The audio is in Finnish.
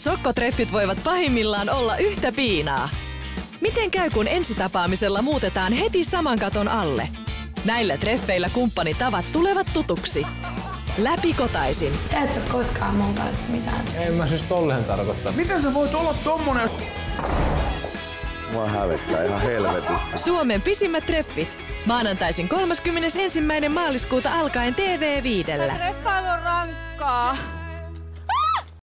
Sokkotreffit voivat pahimmillaan olla yhtä piinaa. Miten käy, kun ensitapaamisella muutetaan heti saman katon alle? Näillä treffeillä kumppanitavat tulevat tutuksi. Läpikotaisin. Sä et ole koskaan mun kanssa mitään. En mä siis tolleen tarkoittaa. Miten sä voit olla tommonen? Mua hävettää ihan helvetisti. Suomen pisimmät treffit. Maanantaisin 31. maaliskuuta alkaen TV5. Treffailu on rankkaa.